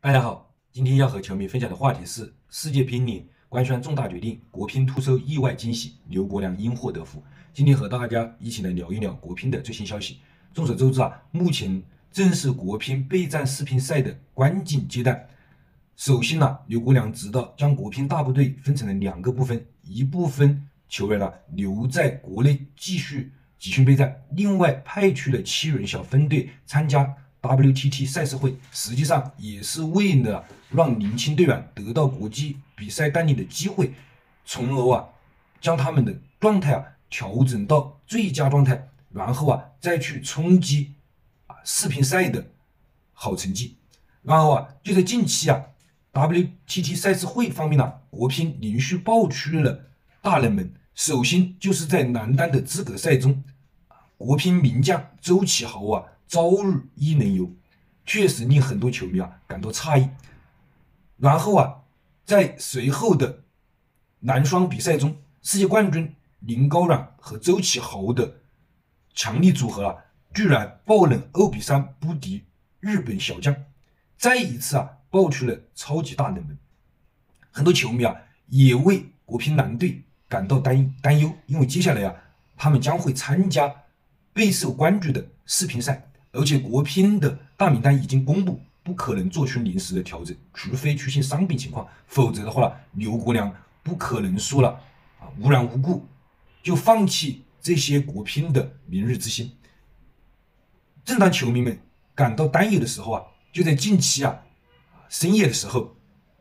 大家好，今天要和球迷分享的话题是世界乒联官宣重大决定，国乒突收意外惊喜，刘国梁因祸得福。今天和大家一起来聊一聊国乒的最新消息。众所周知目前正是国乒备战世乒赛的关键阶段。首先刘国梁知道将国乒大部队分成了两个部分，一部分球员留在国内继续集训备战，另外派去了7人小分队参加WTT 赛事会，实际上也是为了让年轻队员得到国际比赛锻炼的机会，从而将他们的状态调整到最佳状态，然后再去冲击世乒赛的好成绩。然后就在近期WTT 赛事会方面国乒连续爆出了大冷门。首先就是在男单的资格赛中，国乒名将周启豪遭遇伊能游，确实令很多球迷感到诧异。然后在随后的男双比赛中，世界冠军林高远和周启豪的强力组合居然爆冷2-3不敌日本小将，再一次爆出了超级大冷门。很多球迷也为国乒男队感到担忧，因为接下来他们将会参加备受关注的世乒赛，而且国乒的大名单已经公布，不可能做出临时的调整，除非出现伤病情况，否则的话刘国梁不可能说了无缘无故就放弃这些国乒的明日之星。正当球迷们感到担忧的时候就在近期深夜的时候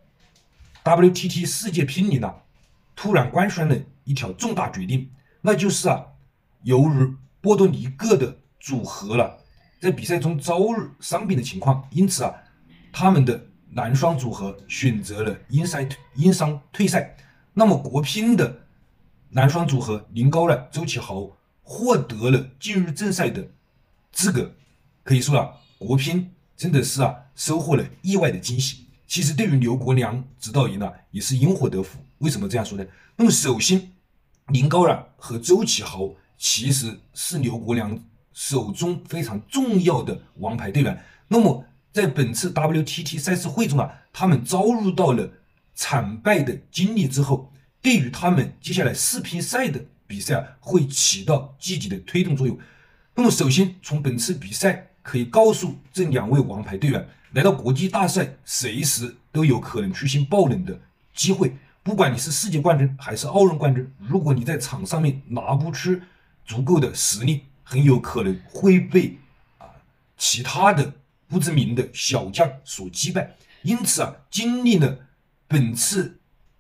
，WTT 世界乒联突然官宣了一条重大决定，那就是由于波多黎各的组合在比赛中遭遇伤病的情况，因此他们的男双组合选择了因伤退赛。那么国乒的男双组合林高远、周启豪获得了进入正赛的资格，可以说国乒真的是收获了意外的惊喜。其实对于刘国梁指导员也是因祸得福。为什么这样说呢？那么首先，林高远和周启豪其实是刘国梁手中非常重要的王牌队员。那么在本次 WTT 赛事会中他们遭遇到了惨败的经历之后，对于他们接下来世乒赛的比赛会起到积极的推动作用。那么首先从本次比赛可以告诉这两位王牌队员，来到国际大赛随时都有可能出现爆冷的机会，不管你是世界冠军还是奥运冠军，如果你在场上面拿不出足够的实力，很有可能会被其他的不知名的小将所击败。因此经历了本次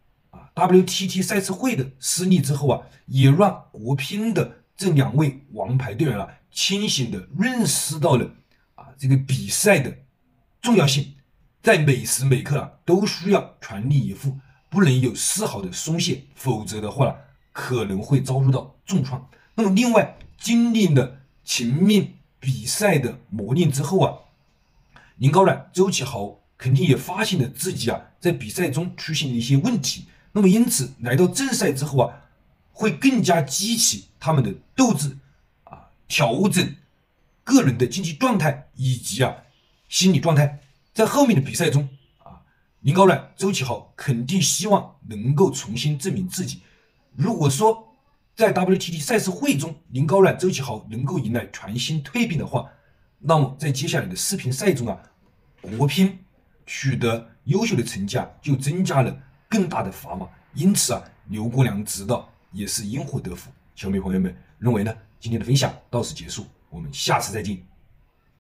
WTT 赛事会的失利之后也让国乒的这两位王牌队员清醒的认识到了这个比赛的重要性，在每时每刻都需要全力以赴，不能有丝毫的松懈，否则的话可能会遭遇到重创。那么另外经历了前面比赛的磨练之后林高远、周启豪肯定也发现了自己在比赛中出现了一些问题，那么因此来到正赛之后会更加激起他们的斗志调整个人的竞技状态以及心理状态。在后面的比赛中林高远、周启豪肯定希望能够重新证明自己。如果说在 WTT 赛事会中林高远、周启豪能够迎来全新蜕变的话，那么在接下来的世乒赛中国乒取得优秀的成绩就增加了更大的砝码。因此刘国梁指导也是因祸得福。球迷朋友们认为呢？今天的分享到此结束，我们下次再见。